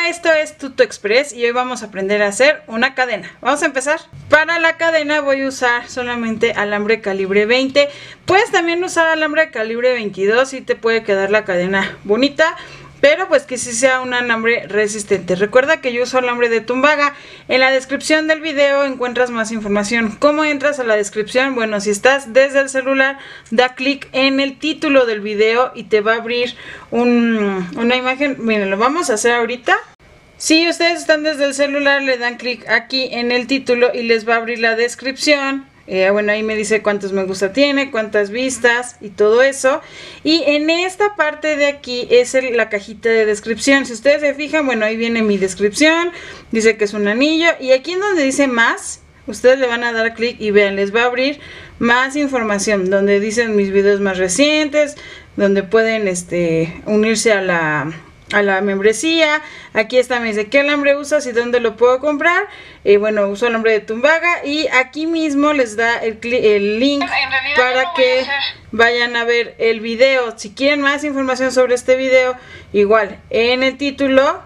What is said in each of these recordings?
Hola, esto es Tuto Express y hoy vamos a aprender a hacer una cadena. Vamos a empezar. Para la cadena voy a usar solamente alambre calibre 20. Puedes también usar alambre calibre 22 y te puede quedar la cadena bonita, pero pues que sí sea un alambre resistente. Recuerda que yo uso alambre de Tumbaga. En la descripción del video encuentras más información. ¿Cómo entras a la descripción? Bueno, si estás desde el celular, da clic en el título del video y te va a abrir una imagen. Miren, lo vamos a hacer ahorita. Si ustedes están desde el celular, le dan clic aquí en el título y les va a abrir la descripción. Bueno, ahí me dice cuántos me gusta tiene, cuántas vistas y todo eso. Y en esta parte de aquí es la cajita de descripción. Si ustedes se fijan, bueno, ahí viene mi descripción. Dice que es un anillo. Y aquí en donde dice más, ustedes le van a dar clic y vean, les va a abrir más información. Donde dicen mis videos más recientes, donde pueden unirse a la membresía. Aquí está, me dice qué alambre usas y dónde lo puedo comprar. Bueno, uso alambre de Tumbaga y aquí mismo les da el link para que vayan a ver el video. Si quieren más información sobre este video, igual en el título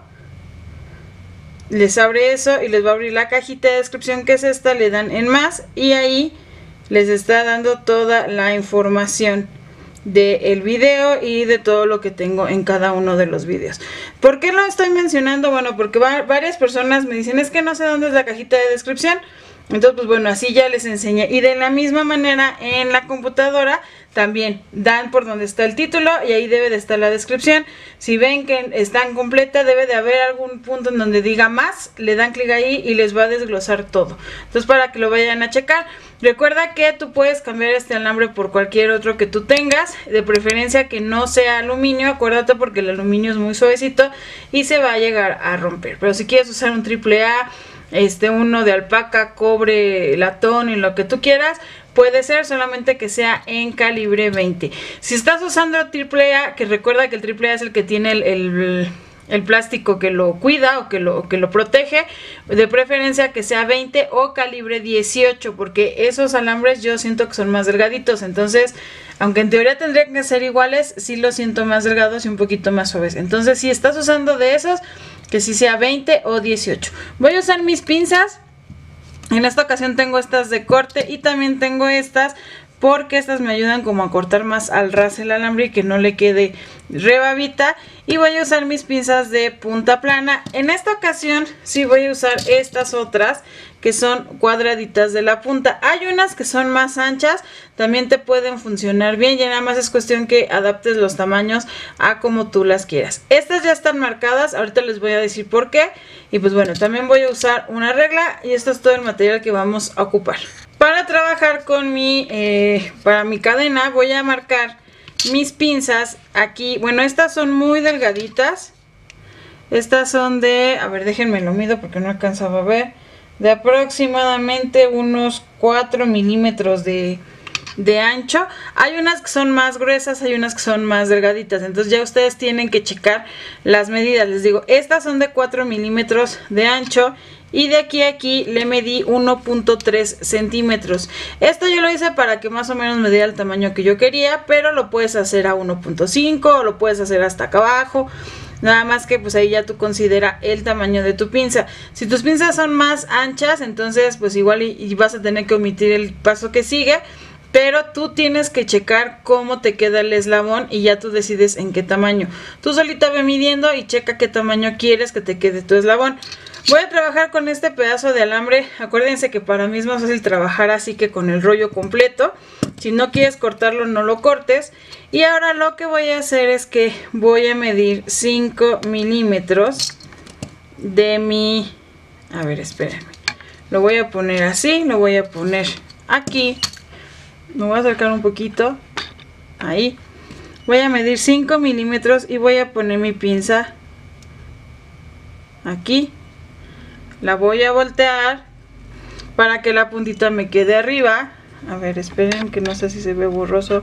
les abre eso y les va a abrir la cajita de descripción, que es esta. Le dan en más y ahí les está dando toda la información del video y de todo lo que tengo en cada uno de los videos. ¿Por qué lo estoy mencionando? Bueno, porque varias personas me dicen, es que no sé dónde es la cajita de descripción. Entonces, pues bueno, así ya les enseñé. Y de la misma manera en la computadora también dan por donde está el título y ahí debe de estar la descripción. Si ven que está incompleta, debe de haber algún punto en donde diga más, le dan clic ahí y les va a desglosar todo. Entonces, para que lo vayan a checar. Recuerda que tú puedes cambiar este alambre por cualquier otro que tú tengas, de preferencia que no sea aluminio, acuérdate, porque el aluminio es muy suavecito y se va a llegar a romper. Pero si quieres usar un AAA, uno de alpaca, cobre, latón y lo que tú quieras, puede ser, solamente que sea en calibre 20. Si estás usando AAA, que recuerda que el AAA es el que tiene el plástico que lo cuida o que lo protege, de preferencia que sea 20 o calibre 18, porque esos alambres yo siento que son más delgaditos. Entonces, aunque en teoría tendrían que ser iguales, sí los siento más delgados y un poquito más suaves. Entonces, si estás usando de esos, que sí sea 20 o 18. Voy a usar mis pinzas. En esta ocasión tengo estas de corte y también tengo estas, porque estas me ayudan como a cortar más al ras el alambre y que no le quede rebabita. Y voy a usar mis pinzas de punta plana. En esta ocasión sí voy a usar estas otras que son cuadraditas de la punta. Hay unas que son más anchas, también te pueden funcionar bien, ya nada más es cuestión que adaptes los tamaños a como tú las quieras. Estas ya están marcadas, ahorita les voy a decir por qué. Y pues bueno, también voy a usar una regla y esto es todo el material que vamos a ocupar. Para trabajar con para mi cadena voy a marcar mis pinzas aquí. Bueno, estas son muy delgaditas. Estas son de, a ver, déjenme lo mido porque no alcanzaba a ver, de aproximadamente unos 4 milímetros de ancho. Hay unas que son más gruesas, hay unas que son más delgaditas. Entonces ya ustedes tienen que checar las medidas. Les digo, estas son de 4 milímetros de ancho. Y de aquí a aquí le medí 1.3 centímetros. Esto yo lo hice para que más o menos me diera el tamaño que yo quería. Pero lo puedes hacer a 1.5 o lo puedes hacer hasta acá abajo. Nada más que pues ahí ya tú considera el tamaño de tu pinza. Si tus pinzas son más anchas, entonces pues igual y vas a tener que omitir el paso que sigue. Pero tú tienes que checar cómo te queda el eslabón y ya tú decides en qué tamaño. Tú solita ve midiendo y checa qué tamaño quieres que te quede tu eslabón. Voy a trabajar con este pedazo de alambre. Acuérdense que para mí es más fácil trabajar así que con el rollo completo. Si no quieres cortarlo, no lo cortes. Y ahora lo que voy a hacer es que voy a medir 5 milímetros de mi... A ver, espérenme. Lo voy a poner así, lo voy a poner aquí. Me voy a acercar un poquito. Ahí. Voy a medir 5 milímetros y voy a poner mi pinza aquí. La voy a voltear para que la puntita me quede arriba. A ver, esperen que no sé si se ve borroso.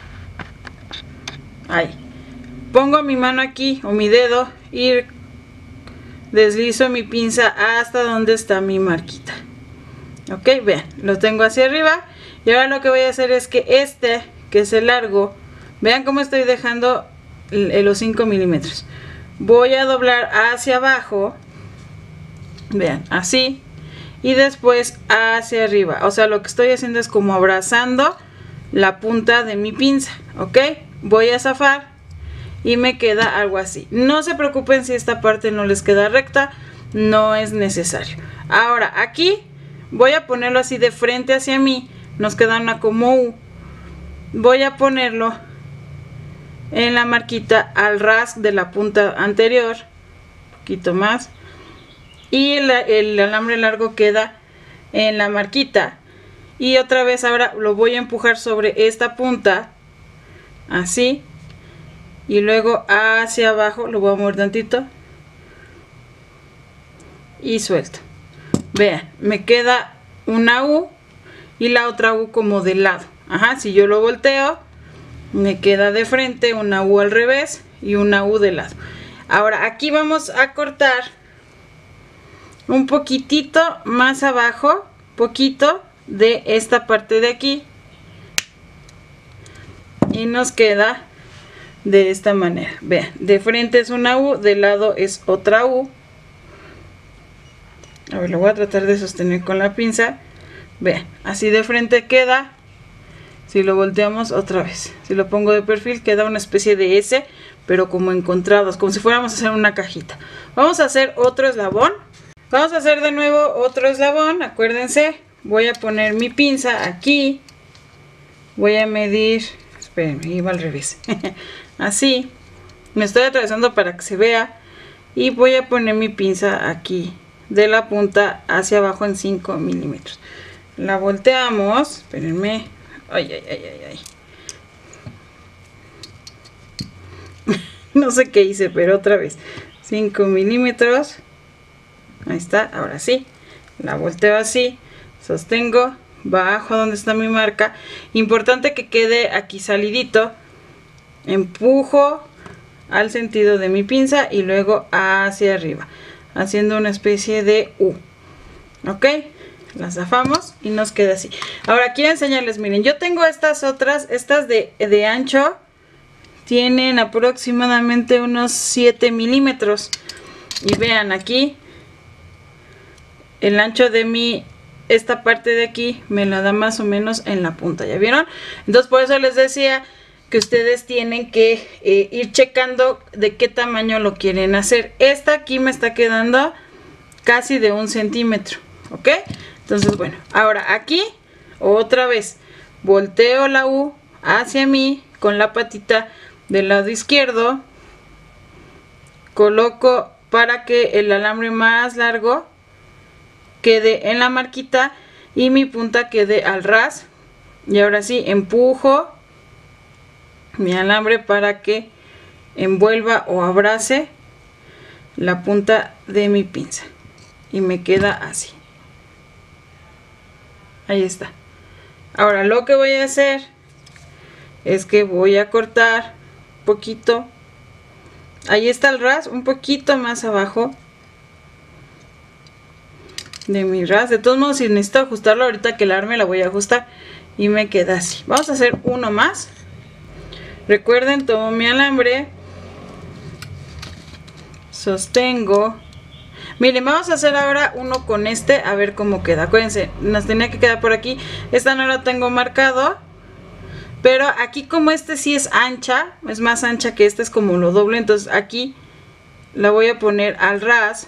Ahí. Pongo mi mano aquí o mi dedo y deslizo mi pinza hasta donde está mi marquita. Ok, vean, lo tengo hacia arriba. Y ahora lo que voy a hacer es que que es el largo, vean cómo estoy dejando los 5 milímetros. voy a doblar hacia abajo, vean, así, y después hacia arriba. O sea, lo que estoy haciendo es como abrazando la punta de mi pinza, ¿ok? Voy a zafar y me queda algo así. No se preocupen si esta parte no les queda recta, no es necesario. Ahora aquí voy a ponerlo así de frente hacia mí, nos queda una como U. Voy a ponerlo en la marquita al ras de la punta anterior, un poquito más, y el alambre largo queda en la marquita. Y otra vez ahora lo voy a empujar sobre esta punta, así, y luego hacia abajo, lo voy a mover tantito y suelto. Vean, me queda una U y la otra U como de lado. Ajá, si yo lo volteo, me queda de frente una U al revés y una U de lado. Ahora aquí vamos a cortar un poquitito más abajo, poquito de esta parte de aquí, y nos queda de esta manera. Vean, de frente es una U, de lado es otra U. A ver, lo voy a tratar de sostener con la pinza. Vean, así de frente queda. Si lo volteamos otra vez, si lo pongo de perfil, queda una especie de S, pero como encontrados, como si fuéramos a hacer una cajita. Vamos a hacer otro eslabón. Vamos a hacer de nuevo otro eslabón. Acuérdense, voy a poner mi pinza aquí. Voy a medir, espérenme, iba al revés. Así, me estoy atravesando para que se vea. Y voy a poner mi pinza aquí, de la punta hacia abajo en 5 milímetros. La volteamos, espérenme. Ay, ay, ay, ay, ay. No sé qué hice, pero otra vez. 5 milímetros. Ahí está, ahora sí. La volteo así. Sostengo. Bajo donde está mi marca. Importante que quede aquí salidito. Empujo al sentido de mi pinza y luego hacia arriba, haciendo una especie de U. ¿Ok? Las zafamos y nos queda así. Ahora quiero enseñarles, miren, yo tengo estas otras, estas de ancho, tienen aproximadamente unos 7 milímetros. Y vean aquí, el ancho de esta parte de aquí me la da más o menos en la punta, ¿ya vieron? Entonces por eso les decía que ustedes tienen que ir checando de qué tamaño lo quieren hacer. Esta aquí me está quedando casi de 1 centímetro, ¿ok? Entonces, bueno, ahora aquí, otra vez, volteo la U hacia mí con la patita del lado izquierdo. Coloco para que el alambre más largo quede en la marquita y mi punta quede al ras. Y ahora sí, empujo mi alambre para que envuelva o abrace la punta de mi pinza. Y me queda así. Ahí está. Ahora lo que voy a hacer es que voy a cortar un poquito. Ahí está el ras, un poquito más abajo de mi ras. De todos modos, si necesito ajustarlo ahorita que el arme la voy a ajustar. Y me queda así. Vamos a hacer uno más. Recuerden, tomo mi alambre. Sostengo. Miren, vamos a hacer ahora uno con este, a ver cómo queda. Acuérdense, nos tenía que quedar por aquí. Esta no la tengo marcado, pero aquí como este sí es ancha, es más ancha que esta, es como lo doble. Entonces aquí la voy a poner al ras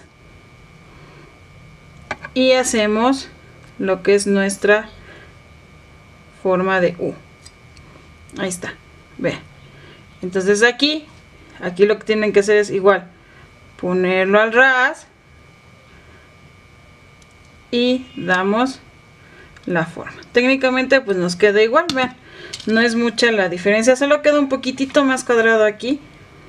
y hacemos lo que es nuestra forma de U. Ahí está, vean. Entonces aquí lo que tienen que hacer es igual, ponerlo al ras y damos la forma. Técnicamente pues nos queda igual, vean, no es mucha la diferencia, solo queda un poquitito más cuadrado aquí.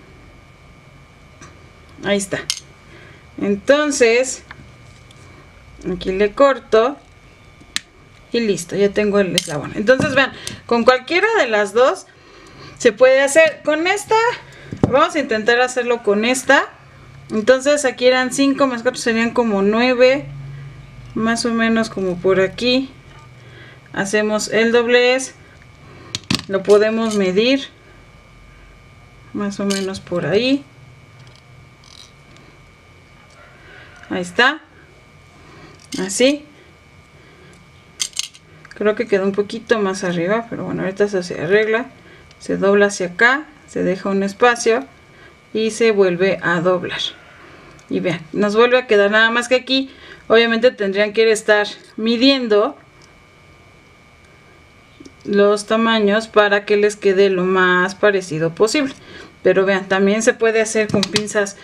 Ahí está. Entonces aquí le corto y listo, ya tengo el eslabón. Entonces vean, con cualquiera de las dos se puede hacer. Con esta vamos a intentar hacerlo con esta. Entonces aquí eran 5 más 4 serían como 9, más o menos como por aquí. Hacemos el doblez, lo podemos medir más o menos por ahí. ahí está, así. Creo que quedó un poquito más arriba, pero bueno, ahorita se arregla, se dobla hacia acá, se deja un espacio y se vuelve a doblar. Y vean, nos vuelve a quedar, nada más que aquí obviamente tendrían que estar midiendo los tamaños para que les quede lo más parecido posible. Pero vean, también se puede hacer con pinzas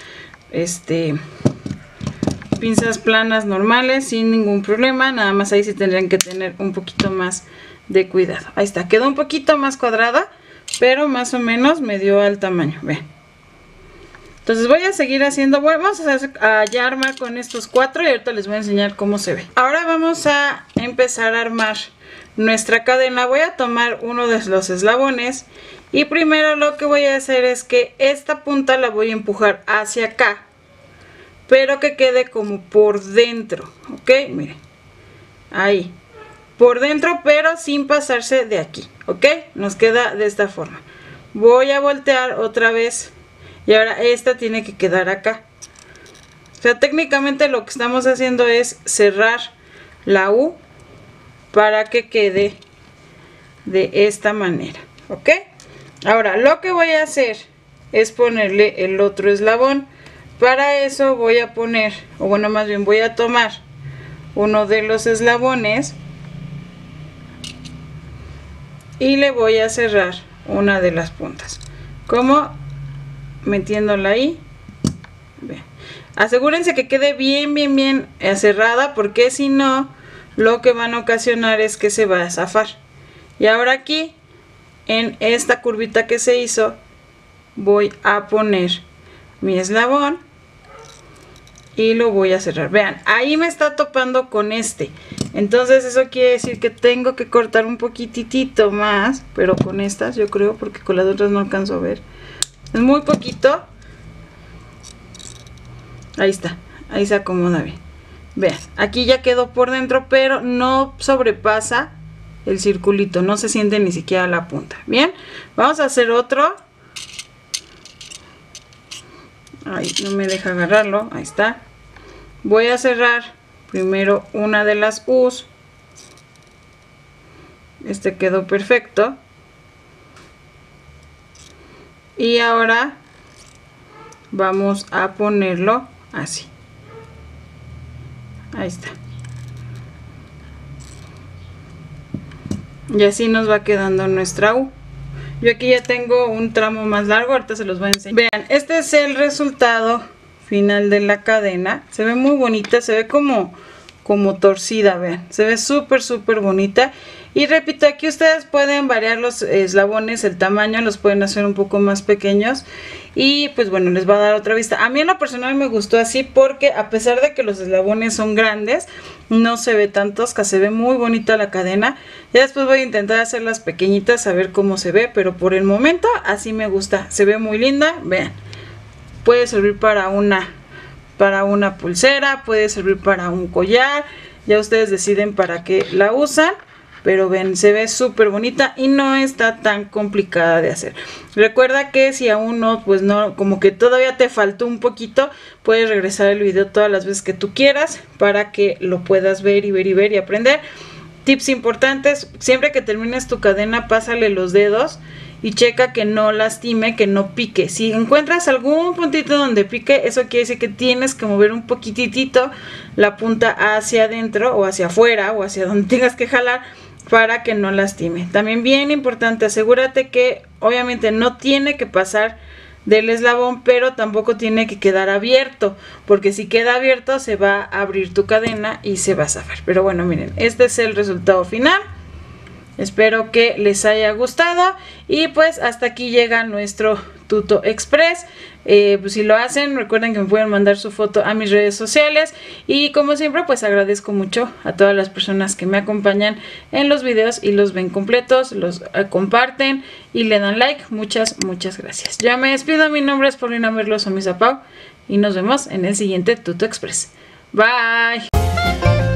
pinzas planas normales sin ningún problema, nada más ahí sí tendrían que tener un poquito más de cuidado. Ahí está, quedó un poquito más cuadrada, pero más o menos me dio al tamaño, vean. Entonces voy a seguir haciendo, vamos a ya armar con estos 4 y ahorita les voy a enseñar cómo se ve. Ahora vamos a empezar a armar nuestra cadena. Voy a tomar uno de los eslabones y primero lo que voy a hacer es que esta punta la voy a empujar hacia acá, pero que quede como por dentro, ¿ok? Miren, ahí, por dentro, pero sin pasarse de aquí, ¿ok? Nos queda de esta forma. Voy a voltear otra vez y ahora esta tiene que quedar acá. O sea, técnicamente lo que estamos haciendo es cerrar la U para que quede de esta manera, ¿ok? Ahora lo que voy a hacer es ponerle el otro eslabón. Para eso voy a poner, o bueno, más bien voy a tomar uno de los eslabones y le voy a cerrar una de las puntas, como metiéndola ahí. Bien. Asegúrense que quede bien cerrada, porque si no, lo que van a ocasionar es que se va a zafar. Y ahora aquí, en esta curvita que se hizo, voy a poner mi eslabón y lo voy a cerrar. Vean, ahí me está topando con este, entonces eso quiere decir que tengo que cortar un poquitito más, pero con estas yo creo, porque con las otras no alcanzo a ver, es muy poquito. Ahí está, ahí se acomoda bien. Vean, aquí ya quedó por dentro, pero no sobrepasa el circulito, no se siente ni siquiera la punta. Bien, vamos a hacer otro. Ahí no me deja agarrarlo, ahí está. Voy a cerrar primero una de las U's. Este quedó perfecto. Y ahora vamos a ponerlo así. Ahí está. Y así nos va quedando nuestra U. Yo aquí ya tengo un tramo más largo, ahorita se los voy a enseñar. Vean, este es el resultado final de la cadena. Se ve muy bonita, se ve como torcida, vean. Se ve súper bonita. Y repito, aquí ustedes pueden variar los eslabones, el tamaño, los pueden hacer un poco más pequeños. Y pues bueno, les va a dar otra vista. A mí en lo personal me gustó así porque a pesar de que los eslabones son grandes, no se ve tan tosca, se ve muy bonita la cadena. Ya después voy a intentar hacerlas pequeñitas a ver cómo se ve, pero por el momento así me gusta. Se ve muy linda, vean. Puede servir para una pulsera, puede servir para un collar. Ya ustedes deciden para qué la usan. Pero ven, se ve súper bonita y no está tan complicada de hacer. Recuerda que si aún no, pues no, como que todavía te faltó un poquito, puedes regresar el video todas las veces que tú quieras para que lo puedas ver y aprender. Tips importantes: siempre que termines tu cadena, pásale los dedos y checa que no lastime, que no pique. Si encuentras algún puntito donde pique, eso quiere decir que tienes que mover un poquitito la punta hacia adentro o hacia afuera o hacia donde tengas que jalar, para que no lastime. También bien importante, asegúrate que obviamente no tiene que pasar del eslabón, pero tampoco tiene que quedar abierto, porque si queda abierto se va a abrir tu cadena y se va a zafar. Pero bueno, miren, este es el resultado final. Espero que les haya gustado y pues hasta aquí llega nuestro Tuto Express. Pues si lo hacen, recuerden que me pueden mandar su foto a mis redes sociales. Y como siempre, pues agradezco mucho a todas las personas que me acompañan en los videos y los ven completos, los comparten y le dan like. Muchas gracias. Ya me despido, mi nombre es Paulina Merlos Omizapau y nos vemos en el siguiente Tuto Express. Bye.